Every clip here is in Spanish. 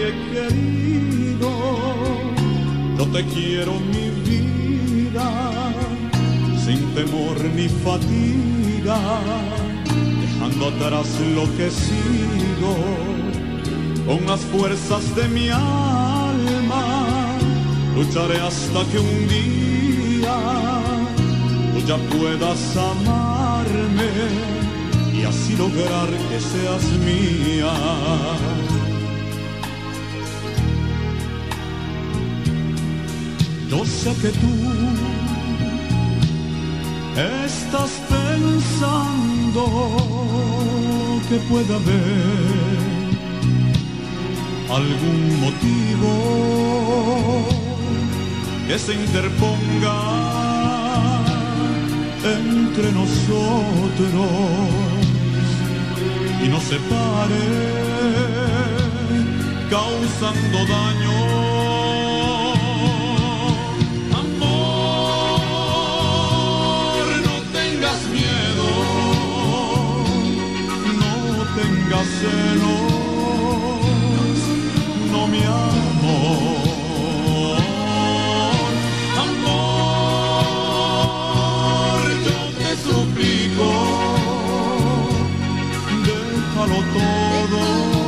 he querido. Yo te quiero, mi vida, sin temor ni fatiga, dejando atrás lo que he sido. Con las fuerzas de mi alma lucharé hasta que un día tú ya puedas amarme y así lograr que seas mía. Yo sé que tú estás pensando que puede haber algún motivo que se interponga entre nosotros y nos separe, causando daño. Amor, no tengas miedo, no tengas celos, no mi amor. Amor, yo te suplico, déjalo todo,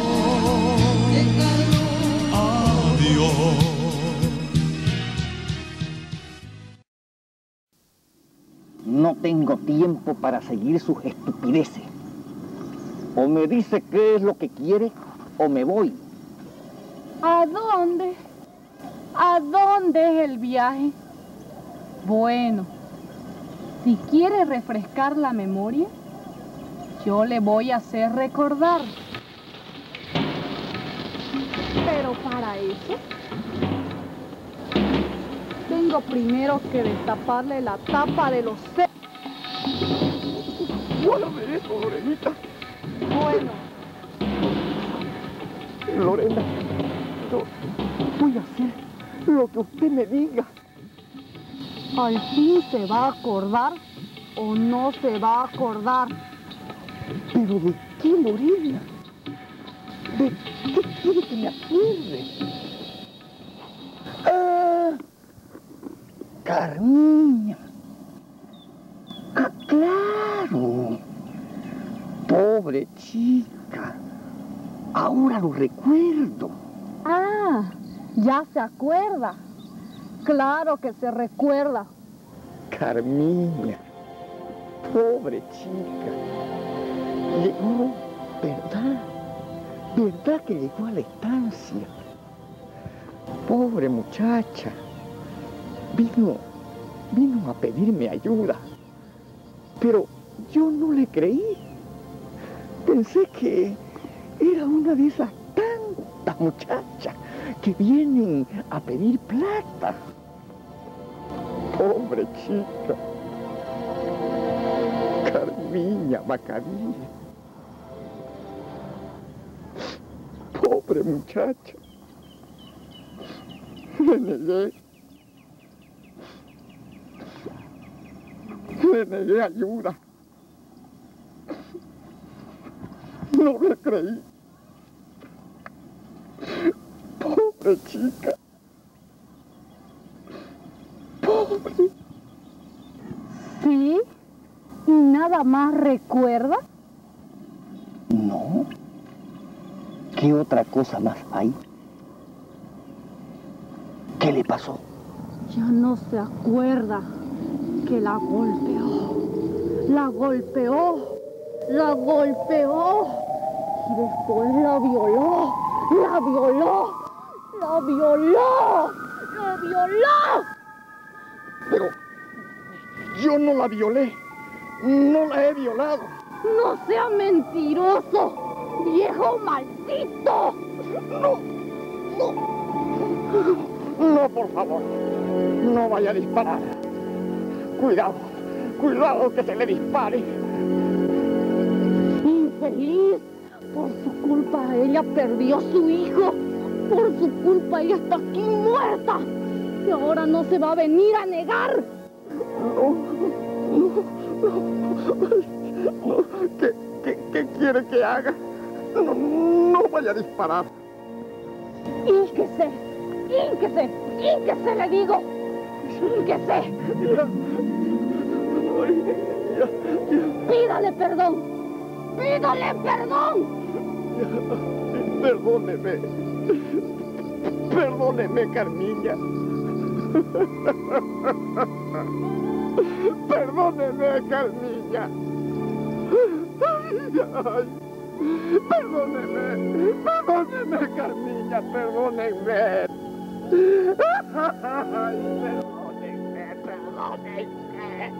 adiós. No tengo tiempo para seguir sus estupideces. O me dice qué es lo que quiere o me voy. ¿A dónde? ¿A dónde es el viaje? Bueno, si quiere refrescar la memoria, yo le voy a hacer recordar. Pero para eso, tengo primero que destaparle la tapa de los sesos. Guárdame eso, Lorenita. Bueno, Lorena, yo voy a hacer lo que usted me diga. ¿al fin se va a acordar o no se va a acordar? ¿Pero de qué, Lorena? ¿De qué quiere que me acuerde? ¡Ah! Carmiña. ¡Ah, claro! Pobre chica. Ahora lo recuerdo. Ah, ya se acuerda. Claro que se recuerda. Carmiña. Pobre chica. Llegó, ¿verdad? ¿Verdad que llegó a la estancia? Pobre muchacha. Vino a pedirme ayuda. Pero yo no le creí. Pensé que era una de esas tantas muchachas que vienen a pedir plata. Pobre chica. Carmiña Macarilla. Pobre muchacha. Le negué ayuda. No le creí. Pobre chica. Pobre. ¿Sí? ¿Y nada más recuerda? No. ¿Qué otra cosa más hay? ¿Qué le pasó? Ya no se acuerda que la golpeó. La golpeó. La golpeó. Y después la violó. La violó. La violó. La violó. Pero yo no la violé. No la he violado. No sea mentiroso, viejo maldito. No, por favor. No vaya a disparar. Cuidado que se le dispare. Infeliz, por su culpa ella perdió a su hijo. Por su culpa ella está aquí muerta. Y ahora no se va a venir a negar. No. ¿Qué quiere que haga? No vaya a disparar. ¡Hínquese! ¡Hínquese! ¡Hínquese, le digo! ¡Hínquese! ¡Pídale perdón! ¡Pídale perdón! Perdóneme. Perdóneme, Carmilla. Perdóneme, Carmilla. Ay, perdóneme. Perdóneme, Carmilla. Perdóneme. Ay, perdóneme. Perdóneme.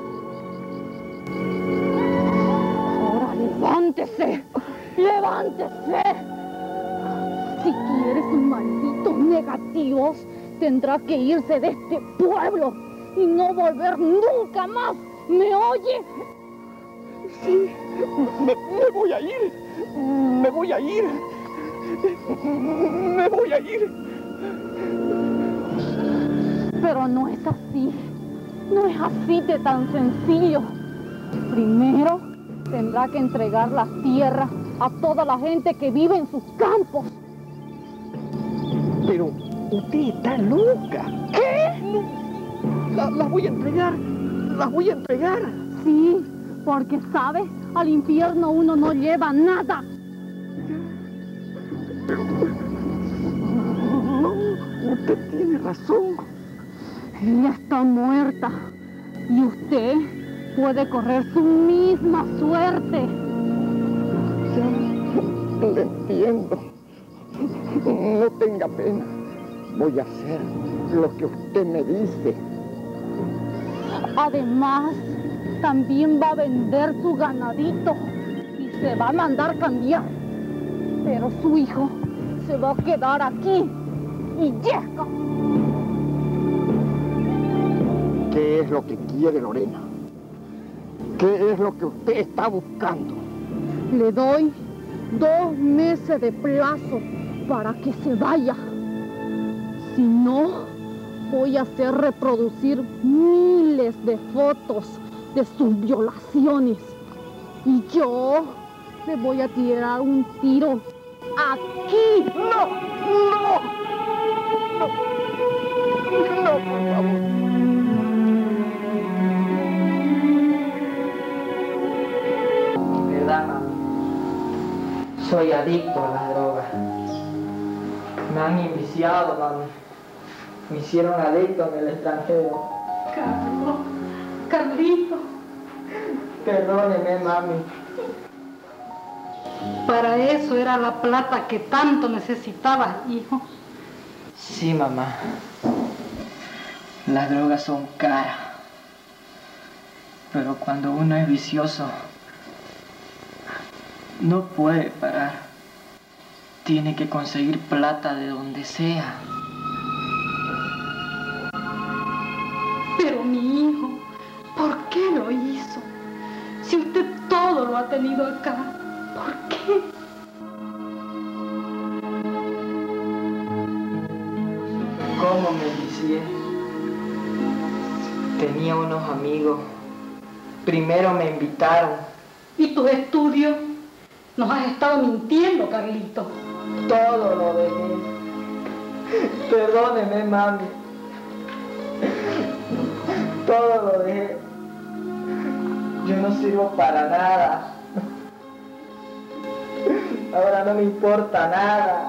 Ahora levántese. ¡Levántese! Si quiere sus malditos negativos, tendrá que irse de este pueblo y no volver nunca más. ¿Me oye? Sí, me voy a ir. Me voy a ir. Me voy a ir. Pero no es así. No es así de tan sencillo. Primero tendrá que entregar las tierras a toda la gente que vive en sus campos. Pero usted está loca. ¿Qué? No, las voy a entregar. Las voy a entregar. Sí, porque, ¿sabe? Al infierno uno no lleva nada. Pero... no, usted tiene razón. Ella está muerta. Y usted puede correr su misma suerte. Ya, le entiendo. No tenga pena. Voy a hacer lo que usted me dice. Además, también va a vender su ganadito y se va a mandar cambiar. Pero su hijo se va a quedar aquí y llega. ¿Qué es lo que quiere, Lorena? ¿Qué es lo que usted está buscando? Le doy 2 meses de plazo para que se vaya. Si no, voy a hacer reproducir miles de fotos de sus violaciones. Y yo le voy a tirar un tiro aquí. ¡No! ¡No! ¡No! ¡No, por favor! ¿Verdad, mami? Soy adicto a las drogas. Me han enviciado, mami. Me hicieron adicto en el extranjero. Carlos, Carlito. Perdóneme, mami. Para eso era la plata que tanto necesitabas, hijo. Sí, mamá. Las drogas son caras. Pero cuando uno es vicioso, no puede parar. Tiene que conseguir plata de donde sea. Pero mi hijo, ¿por qué lo hizo? Si usted todo lo ha tenido acá, ¿por qué? ¿Cómo me vicié? Tenía unos amigos. Primero me invitaron. ¿Y tus estudios? Nos has estado mintiendo, Carlito. Todo lo dejé. Perdóneme, mami. Todo lo dejé. Yo no sirvo para nada. Ahora no me importa nada.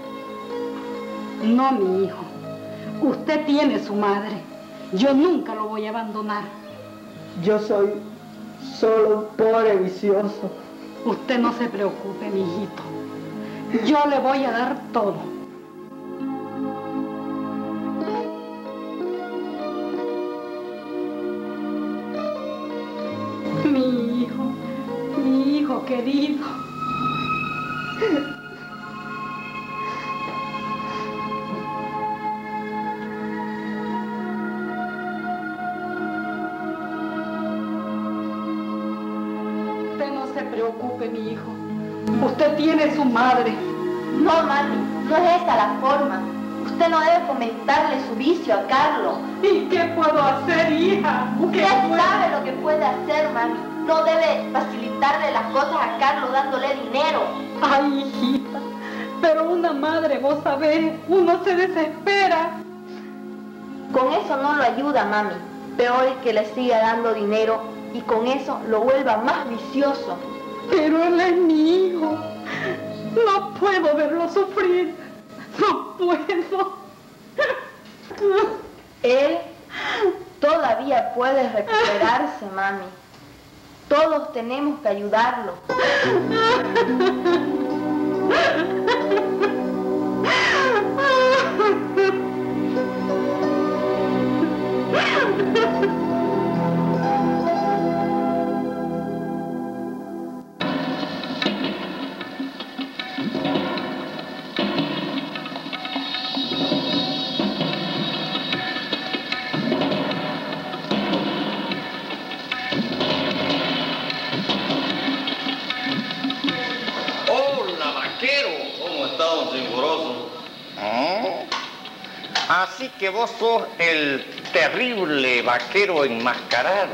No, mi hijo. Usted tiene su madre. Yo nunca lo voy a abandonar. Yo soy solo un pobre vicioso. Usted no se preocupe, mi hijito. Yo le voy a dar todo. Mi hijo querido. Usted no se preocupe, mi hijo. Usted tiene su madre. No, mami, no es esa la forma. Usted no debe fomentarle su vicio a Carlos. ¿Y qué puedo hacer, hija? Usted sabe lo que puede hacer, mami. No debe facilitarle las cosas a Carlos dándole dinero. Ay, hijita, Pero una madre, vos sabés, uno se desespera. Con eso no lo ayuda, mami. Peor es que le siga dando dinero y con eso lo vuelva más vicioso. Pero él es mi hijo. No puedo verlo sufrir. No puedo. Él todavía puede recuperarse, mami. Todos tenemos que ayudarlo. Así que vos sos el terrible vaquero enmascarado,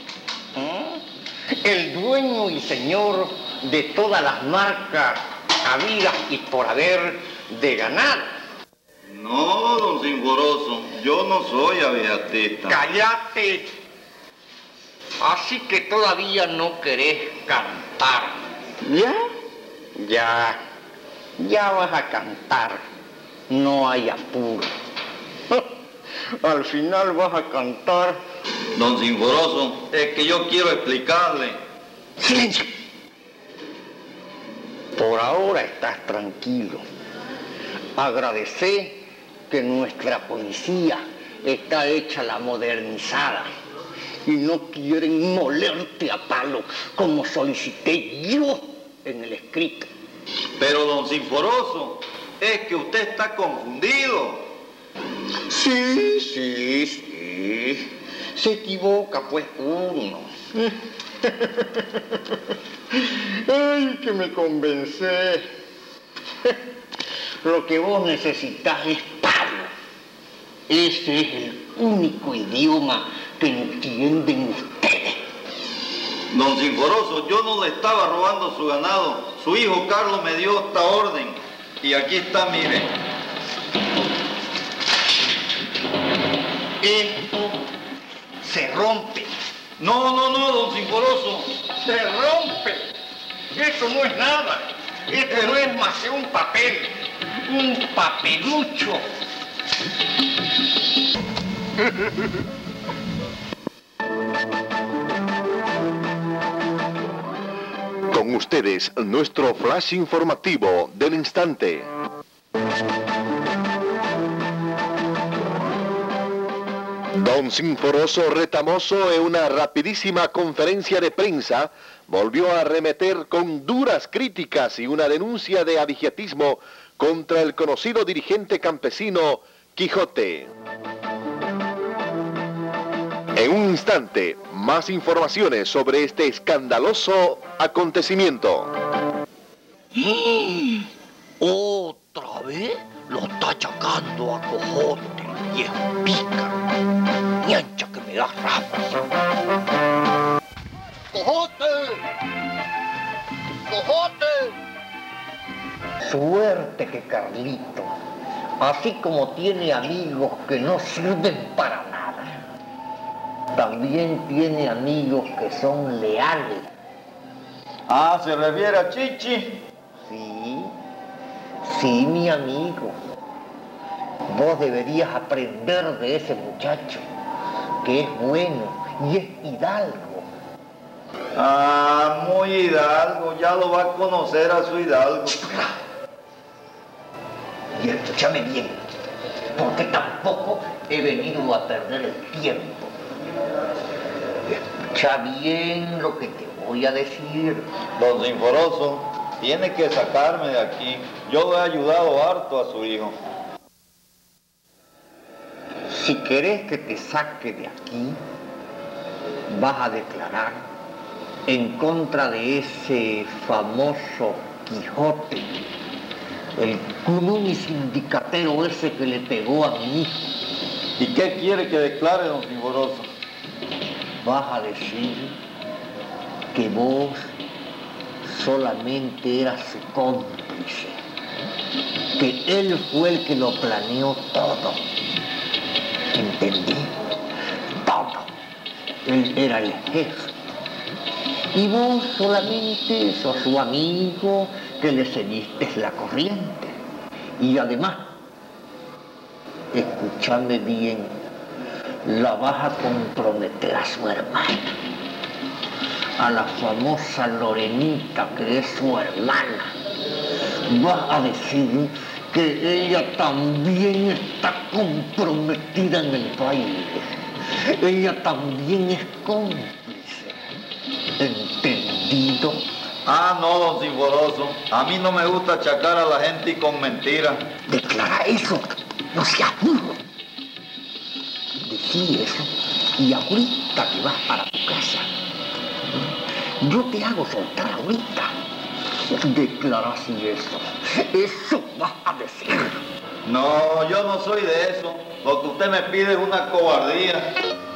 el dueño y señor de todas las marcas habidas y por haber de ganado. No, don Sinforoso, yo no soy aviatista. ¡Cállate! Así que todavía no querés cantar. Ya vas a cantar. No hay apuro. Al final vas a cantar. Don Sinforoso, es que yo quiero explicarle. ¡Silencio! Por ahora estás tranquilo. Agradecé que nuestra policía está hecha la modernizada y no quieren molerte a palo como solicité yo en el escrito. Pero don Sinforoso, es que usted está confundido. Sí. Se equivoca pues uno. Ay, que me convencé. Lo que vos necesitas es palo. Ese es el único idioma que entienden ustedes. Don Sinforoso, yo no le estaba robando su ganado. Su hijo Carlos me dio esta orden. Y aquí está, mire. Esto se rompe. No, don Sinforoso. Se rompe. Eso no es nada. Esto no es más que un papel. Un papelucho. Con ustedes, nuestro flash informativo del instante. Don Sinforoso Retamoso, en una rapidísima conferencia de prensa, volvió a arremeter con duras críticas y una denuncia de abigetismo contra el conocido dirigente campesino Quijote. En un instante, más informaciones sobre este escandaloso acontecimiento. ¿Otra vez? Lo está achacando a Cojote, y es pica. Ñancha que me da rabia. ¡Cojote! ¡Cojote! Suerte que Carlito, así como tiene amigos que no sirven para nada, también tiene amigos que son leales. Ah, ¿se refiere a Chichi? Sí, mi amigo. Vos deberías aprender de ese muchacho, que es bueno y es hidalgo. Ah, muy hidalgo, ya lo va a conocer a su hidalgo. Y escúchame bien, porque tampoco he venido a perder el tiempo. Escucha bien lo que te voy a decir. Don Sinforoso, tiene que sacarme de aquí. Yo he ayudado harto a su hijo. Si querés que te saque de aquí, vas a declarar en contra de ese famoso Quijote, el cunumi sindicatero ese que le pegó a mi hijo. ¿Y qué quiere que declare, don Sinforoso? Vas a decir que vos solamente eras su cómplice que él fue el que lo planeó todo. ¿Entendí? Todo. Él era el jefe. Y vos solamente sos su amigo que le seguiste la corriente. Y además, escúchame bien, la vas a comprometer a su hermana, a la famosa Lorenita, que es su hermana. Vas a decir que ella también está comprometida en el baile. Ella también es cómplice. ¿Entendido? Ah, no, don Sinforoso. A mí no me gusta achacar a la gente y con mentiras. Declara eso. No seas burro. Decí eso y ahorita que vas para tu casa, yo te hago soltar ahorita. Declara así eso. Eso vas a decir. No, yo no soy de eso. Lo que usted me pide es una cobardía.